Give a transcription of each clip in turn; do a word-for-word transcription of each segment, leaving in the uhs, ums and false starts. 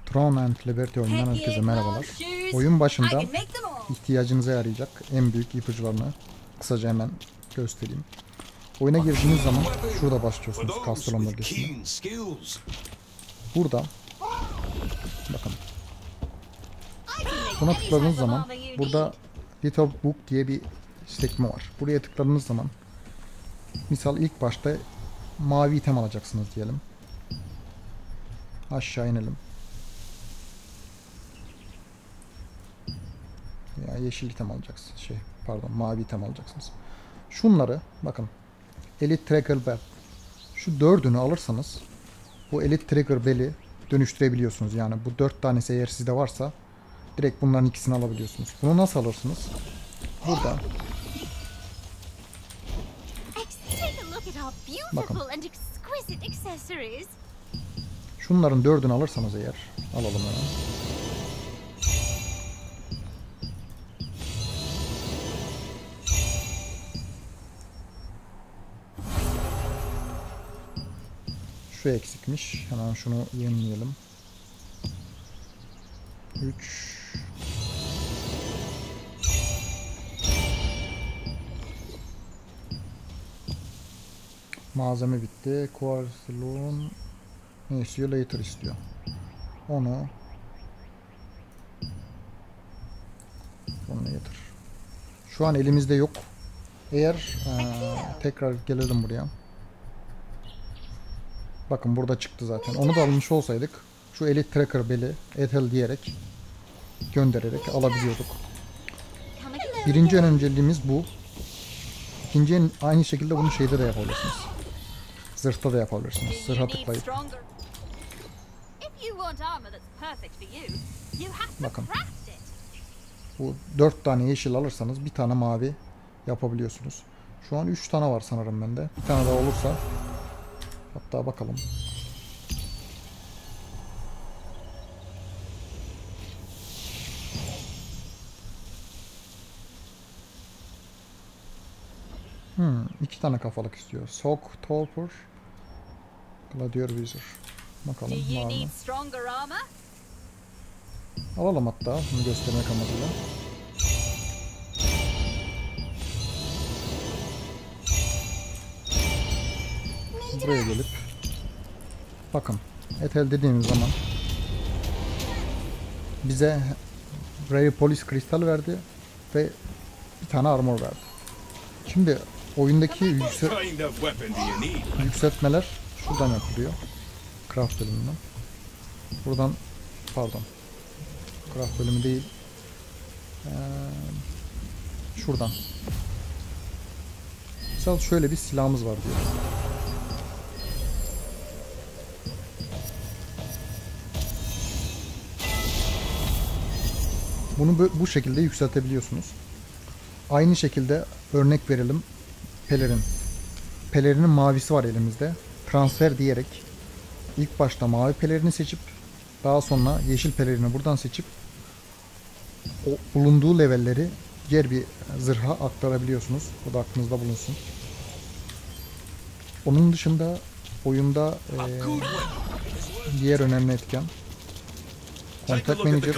Throne and Liberty oyundan herkese merhabalar. Oyun başında ihtiyacınıza yarayacak en büyük ipuçlarını kısaca hemen göstereyim. Oyuna girdiğiniz zaman şurada başlıyorsunuz, Castellon bölgesinde. Burada bakın, buna tıkladığınız zaman burada Little Book diye bir sekme var. Buraya tıkladığınız zaman misal ilk başta mavi item alacaksınız diyelim. Aşağı inelim. Ya yeşil item alacaksınız. Şey, pardon, mavi item alacaksınız. Şunları bakın. Elite Tracker Bell. Şu dördünü alırsanız bu Elite Tracker Bell'i dönüştürebiliyorsunuz. Yani bu dört tanesi eğer sizde varsa direkt bunların ikisini alabiliyorsunuz. Bunu nasıl alırsınız? Burada. Bakın. Şunların dördünü alırsanız eğer, alalım hemen. Şu eksikmiş. Hemen şunu yenileyelim. üç Malzeme bitti. Quartzlon ne istiyor? Later istiyor. Onu Onu getir. Şu an elimizde yok. Eğer ee, tekrar gelelim buraya. Bakın burada çıktı zaten. Onu da almış olsaydık şu Elite Tracker Bell'i Ethel diyerek göndererek alabiliyorduk. Birinci önceliğimiz bu. İkinci aynı şekilde bunu şeyde de yapabilirsiniz. Zırhta da yapabilirsiniz. Zırha tıklayıp. Bakın. Bu dört tane yeşil alırsanız bir tane mavi yapabiliyorsunuz. Şu an üç tane var sanırım bende. Bir tane daha olursa hatta bakalım. Hmm, iki tane kafalık istiyor. Soak, Torpor, Gladiator Wizard. Bakalım var mı? Alalım hatta bunu göstermek amacıyla. Buraya gelip bakın, Ethel dediğimiz zaman bize Rare Police kristal verdi ve bir tane armor verdi. Şimdi oyundaki yüksel yükseltmeler şuradan yapılıyor. Craft bölümünden. Buradan pardon. Craft bölümü değil. Ee, şuradan. Mesela şöyle bir silahımız var diyor. Bunu bu şekilde yükseltebiliyorsunuz. Aynı şekilde örnek verelim. Pelerin. Pelerinin mavisi var elimizde. Transfer diyerek ilk başta mavi pelerini seçip daha sonra yeşil pelerini buradan seçip o bulunduğu levelleri diğer bir zırha aktarabiliyorsunuz. Bu da aklınızda bulunsun. Onun dışında oyunda e, diğer önemli etken Contact Manager.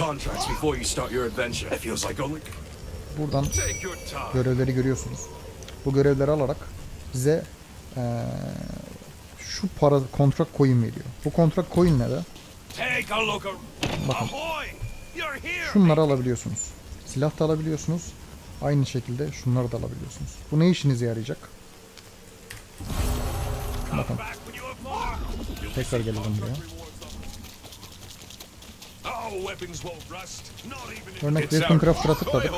Buradan görevleri görüyorsunuz. Bu görevleri alarak bize ee, şu para kontrat coin veriyor. Bu kontrat coin ne de? Bakın. Şunları alabiliyorsunuz. Silah da alabiliyorsunuz. Aynı şekilde şunları da alabiliyorsunuz. Bu ne işinize yarayacak? Bakın. Tekrar gelelim buraya. Örnek Weapon Crafter'a tıkladık.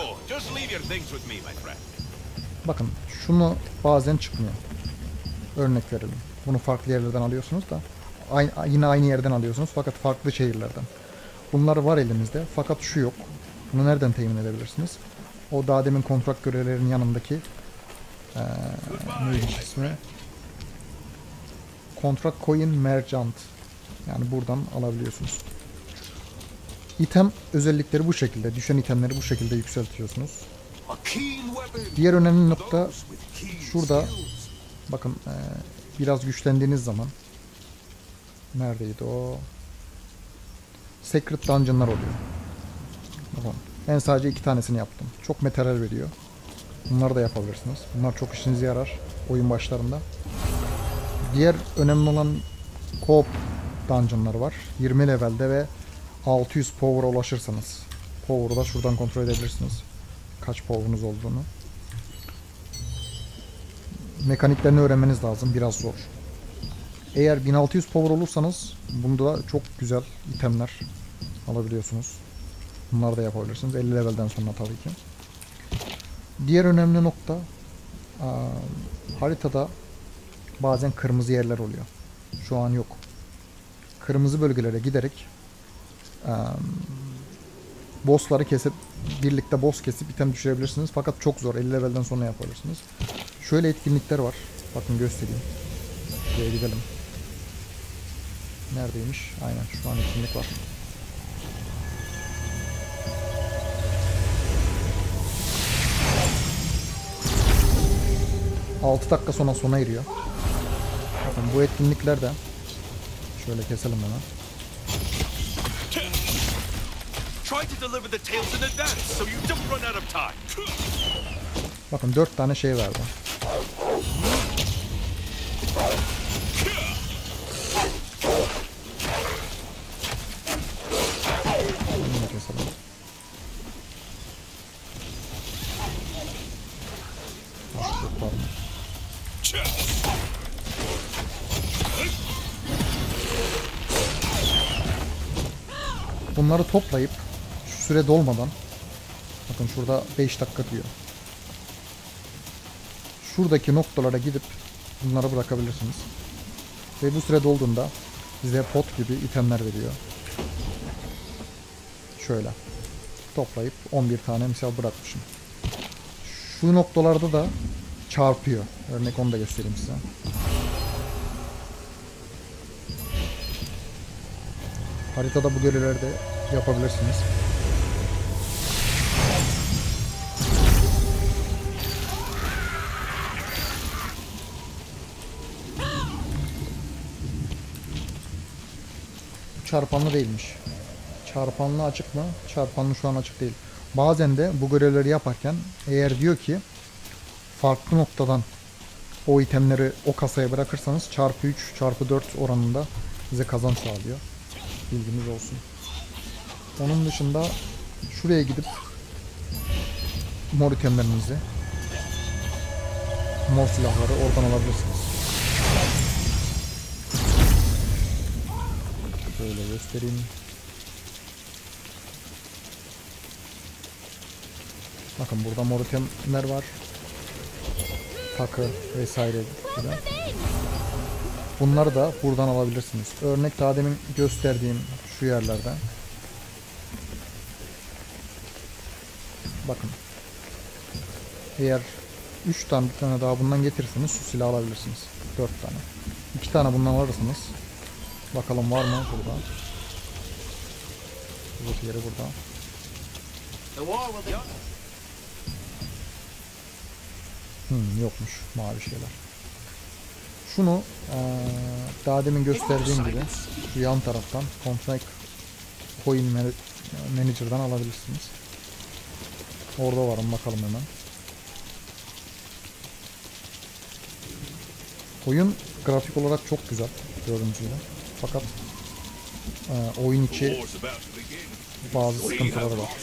Bakın şunu bazen çıkmıyor. Örnek verelim. Bunu farklı yerlerden alıyorsunuz da aynı, yine aynı yerden alıyorsunuz fakat farklı şehirlerden. Bunlar var elimizde fakat şu yok. Bunu nereden temin edebilirsiniz? O daha demin kontrat görevlerinin yanındaki ee, neydi ismi? Kontrat Coin Merchant. Yani buradan alabiliyorsunuz. İtem özellikleri bu şekilde. Düşen itemleri bu şekilde yükseltiyorsunuz. Diğer önemli nokta şurada. Bakın ee, biraz güçlendiğiniz zaman neredeydi o? Secret Dungeon'lar oluyor. Bakın, ben sadece iki tanesini yaptım. Çok materyal veriyor. Bunları da yapabilirsiniz. Bunlar çok işinize yarar oyun başlarında. Diğer önemli olan co-op dungeon'lar var. yirmi levelde ve altı yüz power'a ulaşırsanız. Power'ı da şuradan kontrol edebilirsiniz. Kaç power'unuz olduğunu. Mekaniklerini öğrenmeniz lazım. Biraz zor. Eğer bin altı yüz power olursanız bunda çok güzel itemler alabiliyorsunuz. Bunları da yapabilirsiniz. elli levelden sonra tabii ki. Diğer önemli nokta aa, haritada bazen kırmızı yerler oluyor. Şu an yok. Kırmızı bölgelere giderek aa, bossları kesip birlikte boss kesip item düşürebilirsiniz. Fakat çok zor. elli levelden sonra yapabilirsiniz. Şöyle etkinlikler var. Bakın göstereyim. Buraya gidelim. Neredeymiş? Aynen şu an etkinlik var. altı dakika sonra sona eriyor. Bakın bu etkinlikler de şöyle keselim hemen. Bakın dört tane şey verdi. Bunu keselim. Bunları toplayıp şu süre dolmadan, bakın şurada beş dakika diyor. Şuradaki noktalara gidip bunları bırakabilirsiniz. Ve bu süre dolduğunda size pot gibi itemler veriyor. Şöyle toplayıp on bir tane misal bırakmışım. Şu noktalarda da çarpıyor. Örnek onu da göstereyim size. Haritada bu görevleri de yapabilirsiniz. Çarpanlı değilmiş. Çarpanlı açık mı? Çarpanlı şu an açık değil. Bazen de bu görevleri yaparken eğer diyor ki farklı noktadan o itemleri o kasaya bırakırsanız çarpı üç çarpı dört oranında size kazanç sağlıyor. Bilginiz olsun. Onun dışında şuraya gidip mor itemlerinizi, mor silahları oradan alabilirsiniz. Şöyle göstereyim. Bakın burada mor itemler var. Takı vesaire gibi. Bunları da buradan alabilirsiniz. Örnek daha demin gösterdiğim şu yerlerden. Bakın. Eğer üç tane bir tane daha bundan getirirseniz şu silahı alabilirsiniz. dört tane. iki tane bundan alırsınız. Bakalım var mı burada? Bu yeri burada. Hmm, yokmuş mavi şeyler. Şunu ee, daha demin gösterdiğim gibi şu yan taraftan Config Coin Manager'dan alabilirsiniz. Orada varım, bakalım hemen. Oyun grafik olarak çok güzel gördüğünüz gibi. Fakat e, oyun içi bazı sıkıntıları var.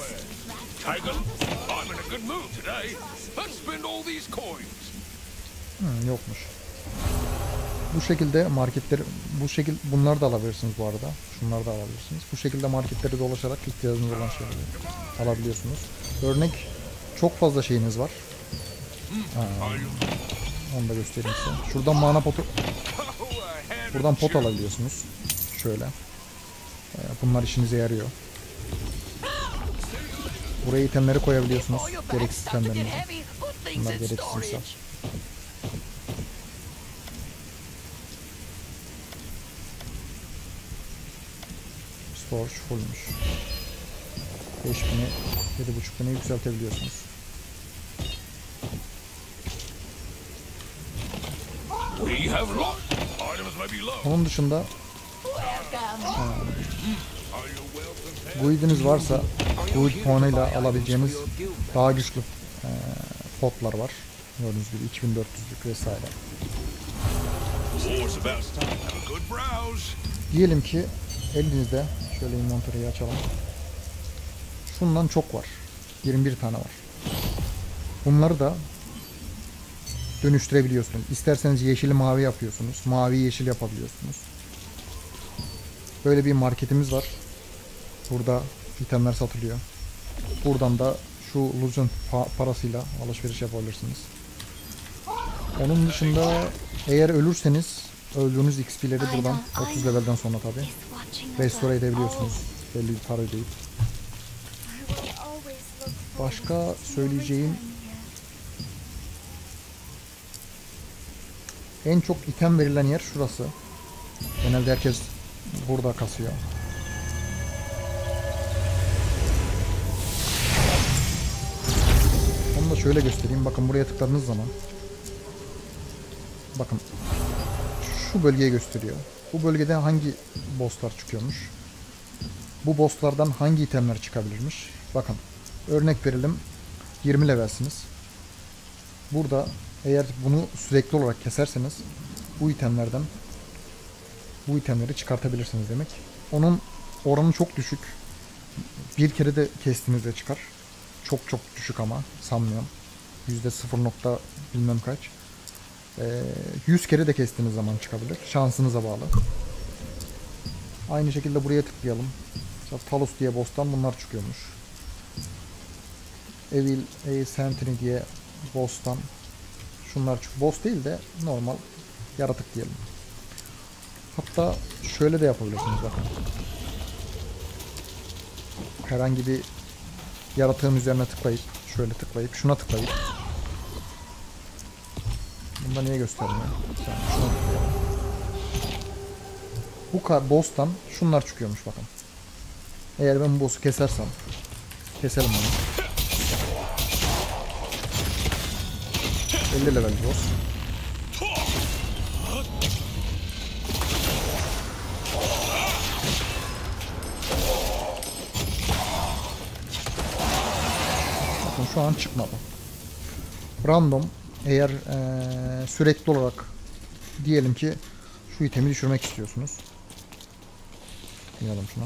Hmm, yokmuş. Bu şekilde marketleri, bu şekil bunları da alabilirsiniz bu arada. Şunları da alabilirsiniz. Bu şekilde marketleri dolaşarak ihtiyacınız olan şeyleri alabiliyorsunuz. Örnek çok fazla şeyiniz var. Aa, onu da göstereyim size. Şuradan mana potu, buradan pot alabiliyorsunuz. Şöyle. Bunlar işinize yarıyor. Buraya itemleri koyabiliyorsunuz. Gereksiz itemlerinizi. Bunlar gereksizse. Storage fullmuş. beş bini, yedi buçuk bini yükseltebiliyorsunuz. Onun dışında Guild'iniz varsa guild puanıyla alabileceğiniz daha güçlü e, potlar var. Gördüğünüz gibi iki bin dört yüzlük vesaire. Diyelim ki elinizde, şöyle inventory'yi açalım. Şundan çok var. yirmi bir tane var. Bunları da dönüştürebiliyorsunuz. İsterseniz yeşili mavi yapıyorsunuz. Mavi yeşil yapabiliyorsunuz. Böyle bir marketimiz var. Burada itemler satılıyor. Buradan da şu Luzen parasıyla alışveriş yapabilirsiniz. Onun dışında eğer ölürseniz öldüğünüz X P'leri buradan otuz levelden sonra tabi restore edebiliyorsunuz. Belli bir para ödeyip. Başka söyleyeceğim, en çok item verilen yer şurası. Genelde herkes burada kasıyor. Onu da şöyle göstereyim. Bakın buraya tıkladığınız zaman, bakın şu bölgeye gösteriyor. Bu bölgede hangi bosslar çıkıyormuş? Bu bosslardan hangi itemler çıkabilirmiş? Bakın örnek verelim, yirmi levelsiniz. Burada eğer bunu sürekli olarak keserseniz bu itemlerden bu itemleri çıkartabilirsiniz demek. Onun oranı çok düşük. Bir kere de kestiğinizde çıkar. Çok çok düşük ama sanmıyorum. yüzde sıfır nokta bilmem kaç. Ee, yüz kere de kestiğiniz zaman çıkabilir. Şansınıza bağlı. Aynı şekilde buraya tıklayalım. Mesela Talos diye boss'tan bunlar çıkıyormuş. Evil A Sentry diye boss'tan şunlar çıkıyor. Boss değil de normal yaratık diyelim. Hatta şöyle de yapabilirsiniz bakın. Herhangi bir yaratığın üzerine tıklayıp, şöyle tıklayıp, şuna tıklayıp. Bunda niye göstermiyor? Sen şuna tıklayalım. Bu boss'tan şunlar çıkıyormuş bakın. Eğer ben bu boss'u kesersem, keselim bunu. elli level boss. Bakın şu an çıkmadı. Random, eğer ee, sürekli olarak diyelim ki şu itemi düşürmek istiyorsunuz. Tıklayalım şuna.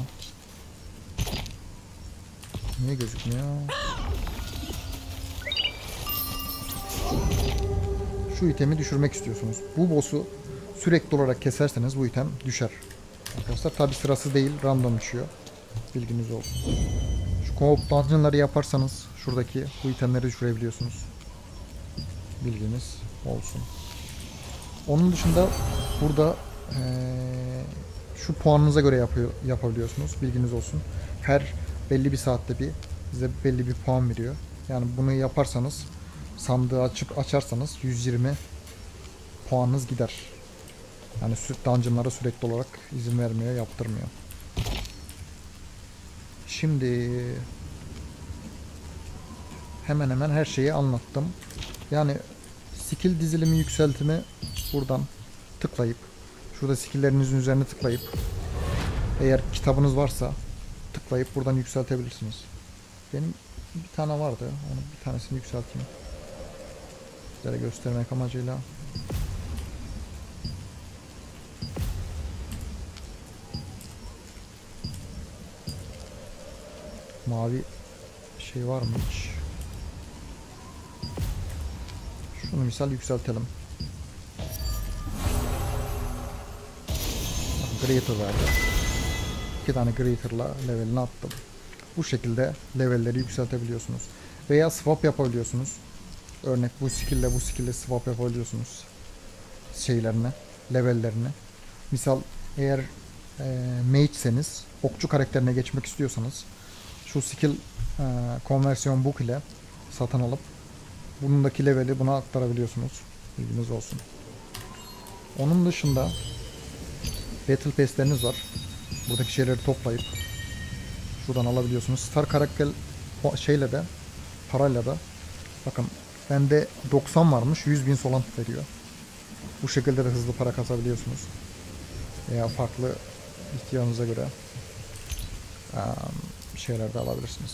Niye gözükmüyor? Şu itemi düşürmek istiyorsunuz. Bu boss'u sürekli olarak keserseniz bu item düşer. Arkadaşlar tabi sırası değil, random düşüyor. Bilginiz olsun. Şu co-op dungeon'ları yaparsanız şuradaki bu itemleri düşürebiliyorsunuz. Bilginiz olsun. Onun dışında burada ee, şu puanınıza göre yapıyor, yapabiliyorsunuz. Bilginiz olsun. Her belli bir saatte bir size belli bir puan veriyor. Yani bunu yaparsanız, sandığı açıp açarsanız yüz yirmi puanınız gider. Yani sürekli dungeon'lara sürekli olarak izin vermiyor, yaptırmıyor. Şimdi hemen hemen her şeyi anlattım. Yani skill dizilimi yükseltimi buradan tıklayıp, şurada skill'lerinizin üzerine tıklayıp, eğer kitabınız varsa tıklayıp buradan yükseltebilirsiniz. Benim bir tane vardı. Onu bir tanesini yükselteyim. Sizlere göstermek amacıyla. Mavi şey var mı hiç? Şunu misal yükseltelim. Greater verdi. İki tane Greater'la levelini attım. Bu şekilde levelleri yükseltebiliyorsunuz. Veya swap yapabiliyorsunuz. Örnek bu skill ile bu skill ile swap yapabiliyorsunuz. Şeylerini, levellerini. Misal eğer e, mage'seniz, okçu karakterine geçmek istiyorsanız şu skill e, konversiyon book ile satın alıp bunundaki leveli buna aktarabiliyorsunuz. Bilginiz olsun. Onun dışında Battle Pass'leriniz var. Buradaki şeyleri toplayıp şuradan alabiliyorsunuz. Star karakter şeyle de, parayla da, bakın bende doksan varmış, yüz bin solant veriyor. Bu şekilde de hızlı para kazabiliyorsunuz. Veya farklı ihtiyacınıza göre. şeyler de alabilirsiniz.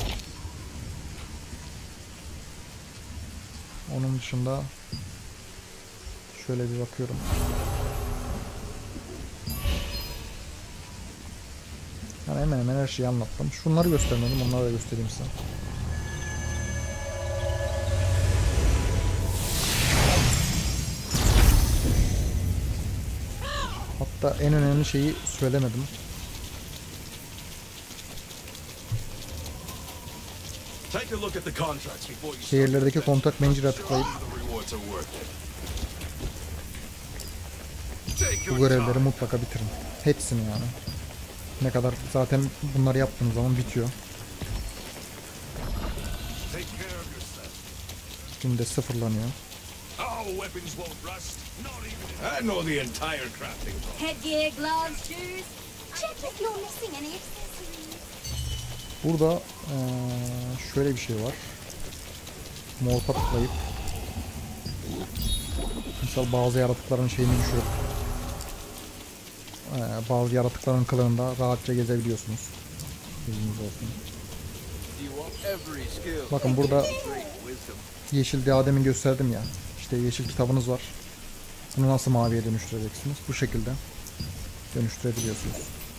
Onun dışında şöyle bir bakıyorum. Yani hemen hemen her şeyi anlattım. Şunları göstermedim, onları da göstereyim size. Hatta en önemli şeyi söylemedim. Şehirlerdeki kontak menücüye tıklayıp bu görevleri mutlaka bitirin. Hepsini yani. Ne kadar zaten bunları yaptığınız zaman bitiyor. Günde sıfırlanıyor. Burada ee, şöyle bir şey var. Morpa tıklayıp misal bazı yaratıkların şeyini düşürüp ee, bazı yaratıkların kılığında rahatça gezebiliyorsunuz. Bilginiz olsun. Bakın burada yeşil diye demin gösterdim ya. İşte yeşil kitabınız var. Bunu nasıl maviye dönüştüreceksiniz? Bu şekilde dönüştürebiliyorsunuz.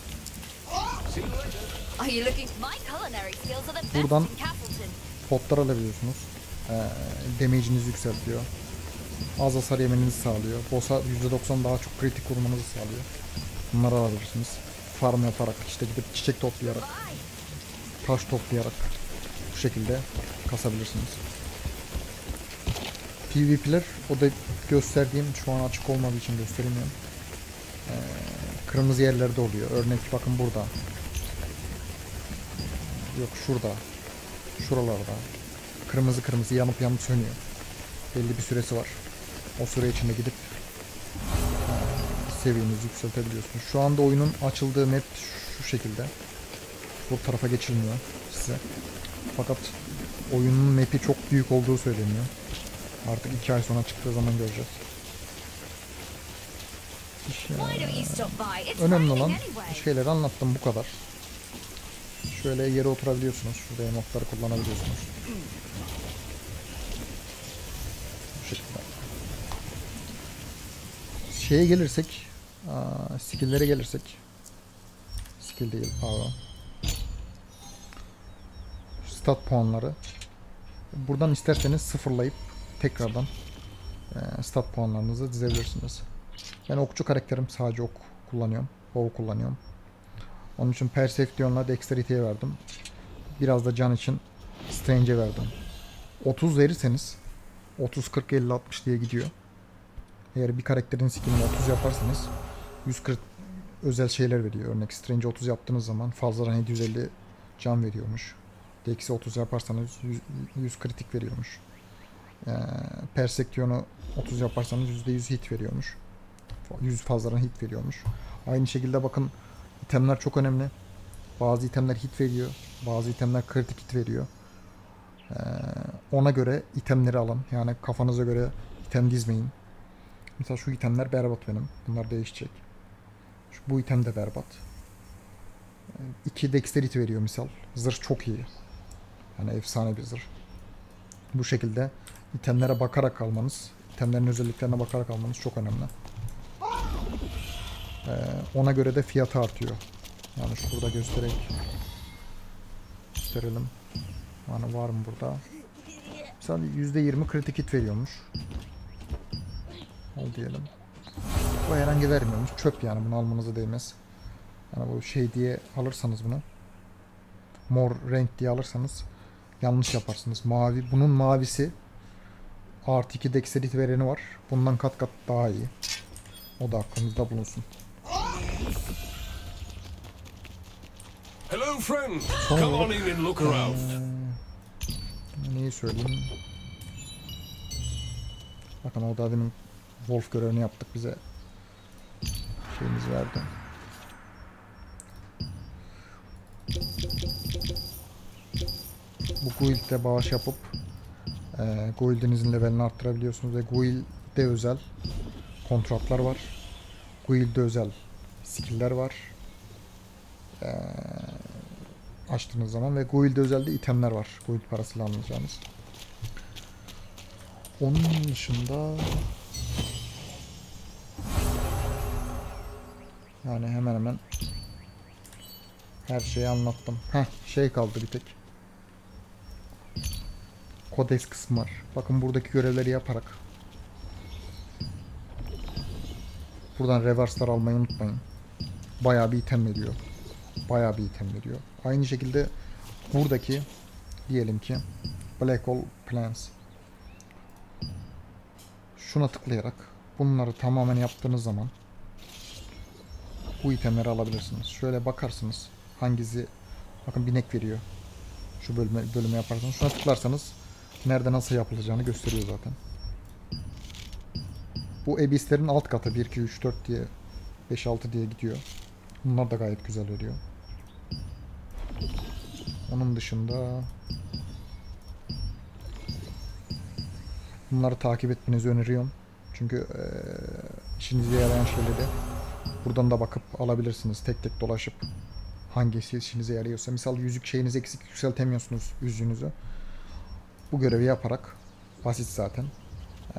Buradan potlar alabiliyorsunuz. Ee, damage'inizi yükseltiyor. Az hasar yemenizi sağlıyor. Boss'a yüzde doksan daha çok kritik vurmanızı sağlıyor. Bunları alabilirsiniz. Farm yaparak, işte gidip çiçek toplayarak, taş toplayarak bu şekilde kasabilirsiniz. PvP'ler, o da gösterdiğim, şu an açık olmadığı için gösteremiyorum. Ee, kırmızı yerlerde oluyor. Örnek bakın burada. Yok şurada. Şuralarda. Kırmızı kırmızı yanıp yanıp sönüyor. Belli bir süresi var. O süre içinde gidip e, seviyenizi yükseltebiliyorsunuz. Şu anda oyunun açıldığı map şu şekilde. Bu tarafa geçilmiyor size. Fakat oyunun map'i çok büyük olduğu söyleniyor. Artık iki ay sonra çıktığı zaman göreceğiz. İşte, önemli olan şeyleri anlattım, bu kadar. Şöyle yere oturabiliyorsunuz. Şurada emotları kullanabiliyorsunuz. Bu şekilde. Şeye gelirsek, aa, skill'lere gelirsek, skill değil, pardon. Stat puanları. Buradan isterseniz sıfırlayıp tekrardan e, stat puanlarınızı dizebilirsiniz. Ben okçu karakterim, sadece ok kullanıyorum. Bow kullanıyorum. Onun için Perception'la Dexterity'ye verdim. Biraz da can için Strange'e verdim. otuz verirseniz otuz, kırk, elli, altmış diye gidiyor. Eğer bir karakterin skillini otuz yaparsanız yüz kırk özel şeyler veriyor. Örnek Strange otuz yaptığınız zaman fazladan yedi yüz elli can veriyormuş. Dex'i otuz yaparsanız yüz, yüz kritik veriyormuş. Ee, Perception'u otuz yaparsanız yüzde yüz hit veriyormuş. yüz fazladan hit veriyormuş. Aynı şekilde bakın, itemler çok önemli. Bazı itemler hit veriyor. Bazı itemler kritik hit veriyor. Ee, ona göre itemleri alın. Yani kafanıza göre item dizmeyin. Mesela şu itemler berbat benim. Bunlar değişecek. Şu, bu item de berbat. iki dexterity veriyor misal. Zırh çok iyi. Yani efsane bir zırh. Bu şekilde itemlere bakarak almanız, itemlerin özelliklerine bakarak almanız çok önemli. Ee, ona göre de fiyatı artıyor. Yani şurada göstererek gösterelim. Yani var mı burada? Mesela yüzde yirmi kritik hit veriyormuş. Al diyelim. Bu herhangi vermiyormuş. Çöp yani, bunu almanıza değmez. Yani bu şey diye alırsanız bunu, mor renk diye alırsanız yanlış yaparsınız. Mavi, bunun mavisi artı iki dexterity vereni var. Bundan kat kat daha iyi. O da aklınızda bulunsun. Hello friend. Son Come on olarak, in and look around. ee, neyi söyleyeyim? Bakın o da demin Wolf görevini yaptık, bize şeyimiz verdi. Bu guild'de bağış yapıp e, guild'inizin levelini arttırabiliyorsunuz ve guild'de özel kontratlar var. Guild'de özel skill'ler var. E, açtığınız zaman ve Guild'de özelde itemler var. Guild parasıyla alacağınız. Onun dışında yani hemen hemen her şeyi anlattım. Heh, şey kaldı bir tek. Kodex kısmı var. Bakın buradaki görevleri yaparak buradan reverse'lar almayı unutmayın. Bayağı bir item veriyor. Bayağı bir item veriyor. Aynı şekilde buradaki diyelim ki Black Hole Plans. Şuna tıklayarak bunları tamamen yaptığınız zaman bu itemleri alabilirsiniz. Şöyle bakarsınız hangisi, bakın binek veriyor. Şu bölüme, bölüme yaparsanız şuna tıklarsanız nerede nasıl yapılacağını gösteriyor zaten. Bu Abyss'lerin alt katı bir, iki, üç, dört diye beş, altı diye gidiyor. Bunlar da gayet güzel veriyor. Onun dışında bunları takip etmenizi öneriyorum. Çünkü e, işinize yarayan şeyleri buradan da bakıp alabilirsiniz. Tek tek dolaşıp hangisi işinize yarıyorsa. Misal yüzük şeyiniz eksik, yükseltemiyorsunuz yüzüğünüzü. Bu görevi yaparak, basit zaten. Ee,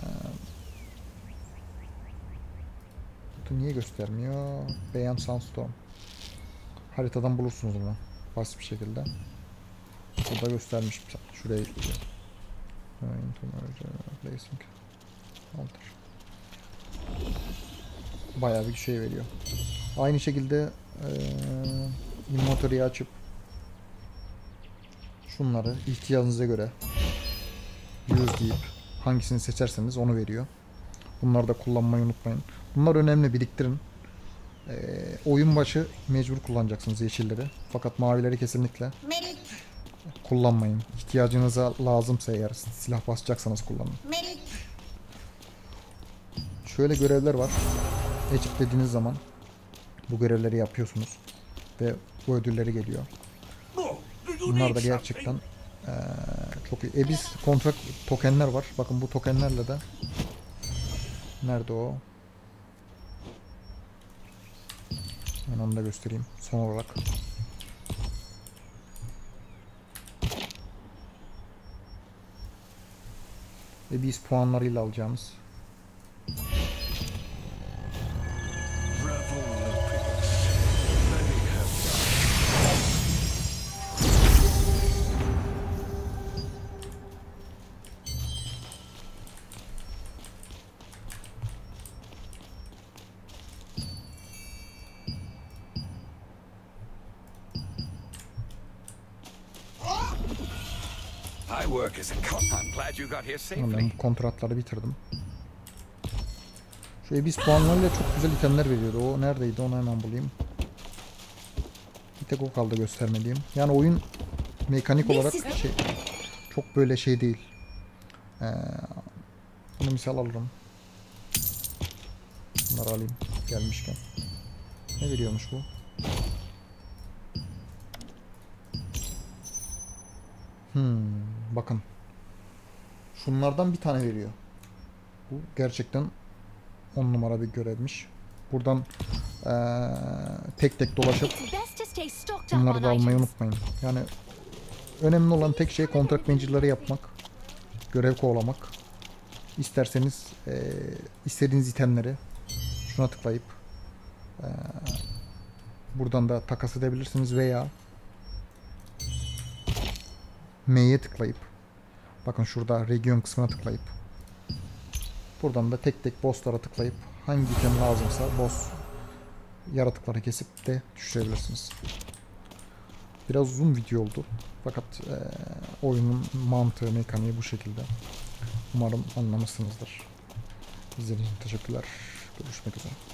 bu niye göstermiyor? Beyond Sandstorm. Haritadan bulursunuz bunu. Basit bir şekilde. Burada göstermiş. Şuraya gidiyor. Bayağı bir şey veriyor. Aynı şekilde ee, inventory'yi açıp şunları ihtiyacınıza göre use deyip hangisini seçerseniz onu veriyor. Bunları da kullanmayı unutmayın. Bunlar önemli, biriktirin. Ee, oyun başı mecbur kullanacaksınız yeşilleri. Fakat mavileri kesinlikle kullanmayın. İhtiyacınıza lazımsa eğer silah basacaksanız kullanın. Şöyle görevler var. Ekip dediğiniz zaman bu görevleri yapıyorsunuz ve bu ödülleri geliyor. Bunlar da gerçekten ee, çok iyi. Abyss kontrat tokenler var. Bakın bu tokenlerle de nerede o? Ben onu da göstereyim son olarak. Abyss puanlarıyla alacağımız. Ben kontratları bitirdim. Şu Abyss puanlarıyla çok güzel itemler veriyordu. O neredeydi? Onu hemen bulayım. Bir tek o kaldı göstermediğim. Yani oyun mekanik olarak şey, çok böyle şey değil. Ee, bunu misal alırım. Bunları alayım gelmişken. Ne veriyormuş bu? Hmm, bakın. Şunlardan bir tane veriyor. Bu gerçekten on numara bir görevmiş. Buradan ee, tek tek dolaşıp bunları da almayı unutmayın. Yani önemli olan tek şey kontrat manager'ları yapmak, görev kovalamak. İsterseniz ee, istediğiniz itemleri şuna tıklayıp ee, buradan da takas edebilirsiniz veya M'ye tıklayıp, bakın şurada region kısmına tıklayıp buradan da tek tek bosslara tıklayıp hangi item lazımsa boss yaratıkları kesip de düşürebilirsiniz. Biraz uzun video oldu. Fakat e, oyunun mantığı, mekaniği bu şekilde. Umarım anlamışsınızdır. İzlediğiniz için teşekkürler. Görüşmek üzere.